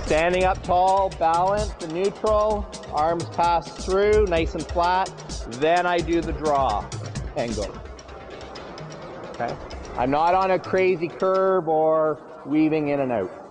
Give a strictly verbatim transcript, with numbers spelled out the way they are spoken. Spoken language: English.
Standing up tall, balanced and neutral, arms pass through, nice and flat. Then I do the draw and go. Okay? I'm not on a crazy curve or weaving in and out.